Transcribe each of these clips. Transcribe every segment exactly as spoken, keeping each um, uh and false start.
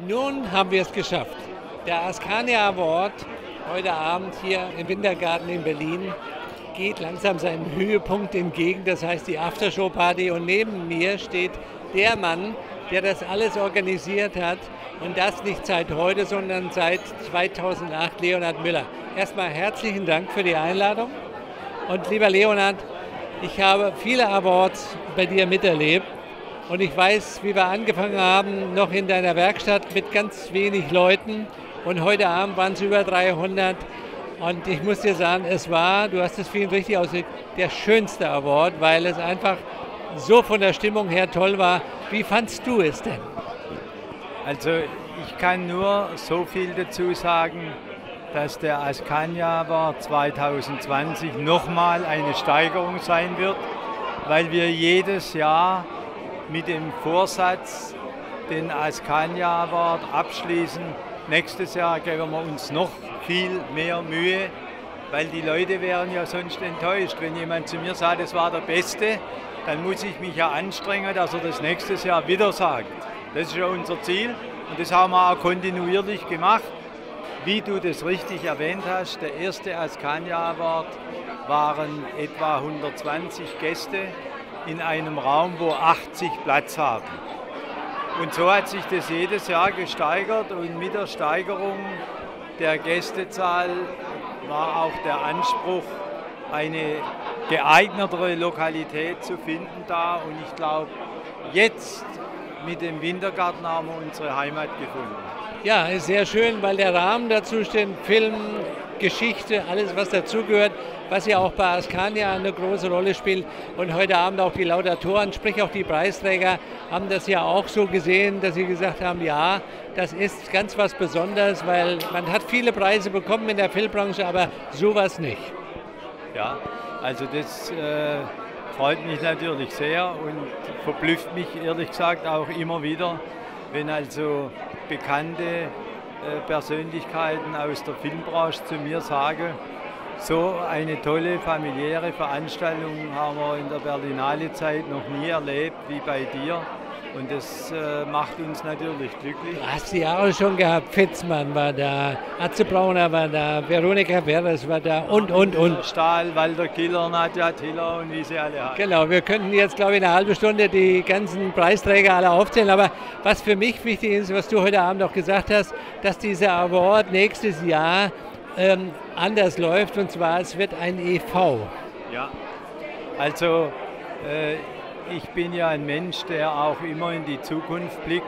Nun haben wir es geschafft. Der Askania Award heute Abend hier im Wintergarten in Berlin geht langsam seinem Höhepunkt entgegen, das heißt die Aftershow-Party. Und neben mir steht der Mann, der das alles organisiert hat und das nicht seit heute, sondern seit zweitausendacht, Leonhard Müller. Erstmal herzlichen Dank für die Einladung und lieber Leonhard, ich habe viele Awards bei dir miterlebt und ich weiß, wie wir angefangen haben, noch in deiner Werkstatt mit ganz wenig Leuten und heute Abend waren es über dreihundert. Und ich muss dir sagen, es war, du hast es vielen richtig ausgedrückt, der schönste Award, weil es einfach so von der Stimmung her toll war. Wie fandst du es denn? Also ich kann nur so viel dazu sagen, dass der Askania Award zweitausendzwanzig nochmal eine Steigerung sein wird, weil wir jedes Jahr mit dem Vorsatz den Askania Award abschließen. Nächstes Jahr geben wir uns noch viel mehr Mühe, weil die Leute wären ja sonst enttäuscht. Wenn jemand zu mir sagt, es war der Beste, dann muss ich mich ja anstrengen, dass er das nächstes Jahr wieder sagt. Das ist ja unser Ziel und das haben wir auch kontinuierlich gemacht. Wie du das richtig erwähnt hast, der erste Askania Award waren etwa hundertzwanzig Gäste in einem Raum, wo achtzig Platz haben. Und so hat sich das jedes Jahr gesteigert und mit der Steigerung der Gästezahl war auch der Anspruch, eine geeignetere Lokalität zu finden da. Und ich glaube, jetzt mit dem Wintergarten haben wir unsere Heimat gefunden. Ja, ist sehr schön, weil der Rahmen dazu steht, Film, Geschichte, alles was dazugehört, was ja auch bei Askania eine große Rolle spielt. Und heute Abend auch die Laudatoren, sprich auch die Preisträger, haben das ja auch so gesehen, dass sie gesagt haben, ja, das ist ganz was Besonderes, weil man hat viele Preise bekommen in der Filmbranche, aber sowas nicht. Ja, also das äh, freut mich natürlich sehr und verblüfft mich ehrlich gesagt auch immer wieder, wenn also bekannte äh, Persönlichkeiten aus der Filmbranche zu mir sagen, so eine tolle familiäre Veranstaltung haben wir in der Berlinale Zeit noch nie erlebt wie bei dir. Und das äh, macht uns natürlich glücklich. Du hast die Jahre schon gehabt. Fitzmann war da, Atze Brauner war da, Veronika Ferres war da und, und, und. Stahl, Walter Killer, Nadja Tiller und wie sie alle haben. Genau, wir könnten jetzt, glaube ich, eine halbe Stunde die ganzen Preisträger alle aufzählen. Aber was für mich wichtig ist, was du heute Abend auch gesagt hast, dass dieser Award nächstes Jahr ähm, anders läuft. Und zwar, es wird ein E V. Ja, also äh, ich bin ja ein Mensch, der auch immer in die Zukunft blickt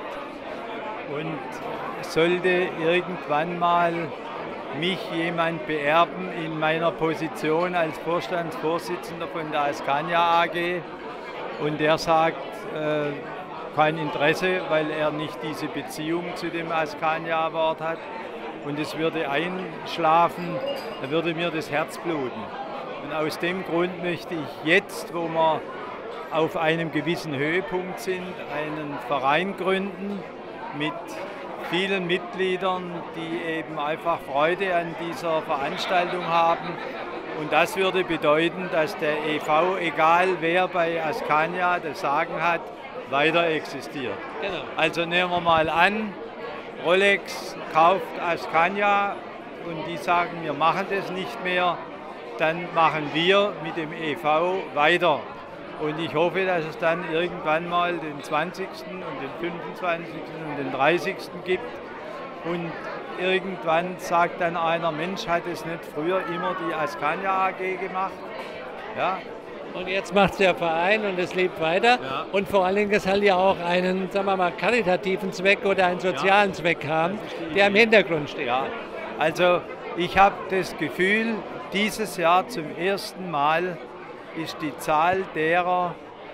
und sollte irgendwann mal mich jemand beerben in meiner Position als Vorstandsvorsitzender von der Askania A G und der sagt, äh, kein Interesse, weil er nicht diese Beziehung zu dem Askania Award hat und es würde einschlafen, da würde mir das Herz bluten. Und aus dem Grund möchte ich jetzt, wo wir auf einem gewissen Höhepunkt sind, einen Verein gründen mit vielen Mitgliedern, die eben einfach Freude an dieser Veranstaltung haben. Und das würde bedeuten, dass der E V, egal wer bei Askania das Sagen hat, weiter existiert. Genau. Also nehmen wir mal an, Rolex kauft Askania und die sagen, wir machen das nicht mehr, dann machen wir mit dem E V weiter. Und ich hoffe, dass es dann irgendwann mal den zwanzigsten und den fünfundzwanzigsten und den dreißigsten gibt. Und irgendwann sagt dann einer, Mensch, hat es nicht früher immer die Askania A G gemacht? Ja. Und jetzt macht es der Verein und es lebt weiter. Ja. Und vor allen Dingen, es soll ja auch einen, sagen wir mal, karitativen Zweck oder einen sozialen ja. Zweck haben, der im Hintergrund steht. Ja. Also ich habe das Gefühl, dieses Jahr zum ersten Mal ist die Zahl derer,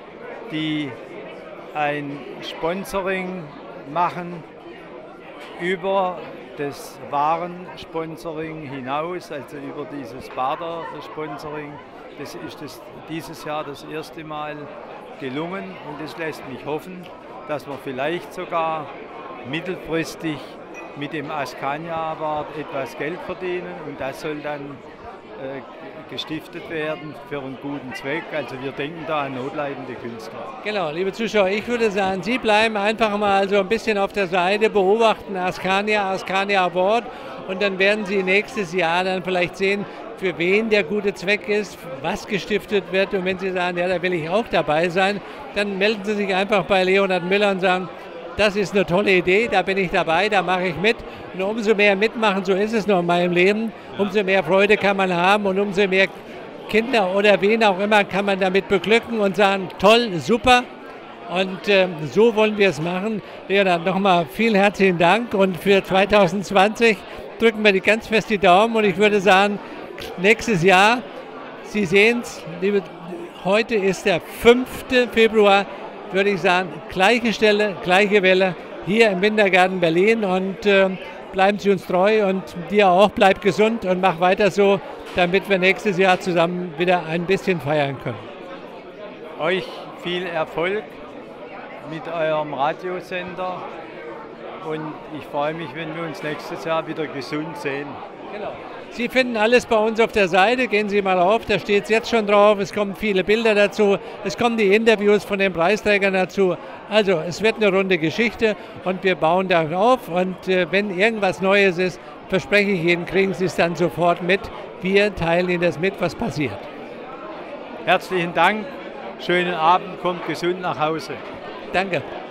die ein Sponsoring machen, über das Warensponsoring hinaus, also über dieses Bader-Sponsoring. Das ist das, dieses Jahr das erste Mal gelungen und das lässt mich hoffen, dass wir vielleicht sogar mittelfristig mit dem Askania Award etwas Geld verdienen und das soll dann gestiftet werden für einen guten Zweck. Also wir denken da an notleidende Künstler. Genau, liebe Zuschauer, ich würde sagen, Sie bleiben einfach mal so ein bisschen auf der Seite, beobachten Askania, Askania Award und dann werden Sie nächstes Jahr dann vielleicht sehen, für wen der gute Zweck ist, was gestiftet wird. Und wenn Sie sagen, ja, da will ich auch dabei sein, dann melden Sie sich einfach bei Leonhard Müller und sagen, das ist eine tolle Idee, da bin ich dabei, da mache ich mit. Und umso mehr mitmachen, so ist es noch in meinem Leben, umso mehr Freude kann man haben und umso mehr Kinder oder wen auch immer kann man damit beglücken und sagen, toll, super. Und äh, so wollen wir es machen. Leonhard, nochmal vielen herzlichen Dank und für zwanzig zwanzig drücken wir die ganz fest die Daumen und ich würde sagen, nächstes Jahr, Sie sehen es, heute ist der fünfte Februar, würde ich sagen, gleiche Stelle, gleiche Welle hier im Wintergarten Berlin und äh, bleiben Sie uns treu und dir auch, bleib gesund und mach weiter so, damit wir nächstes Jahr zusammen wieder ein bisschen feiern können. Euch viel Erfolg mit eurem Radiosender und ich freue mich, wenn wir uns nächstes Jahr wieder gesund sehen. Genau. Sie finden alles bei uns auf der Seite, gehen Sie mal auf, da steht es jetzt schon drauf, es kommen viele Bilder dazu, es kommen die Interviews von den Preisträgern dazu. Also es wird eine runde Geschichte und wir bauen da auf und äh, wenn irgendwas Neues ist, verspreche ich Ihnen, kriegen Sie es dann sofort mit. Wir teilen Ihnen das mit, was passiert. Herzlichen Dank, schönen Abend, kommt gesund nach Hause. Danke.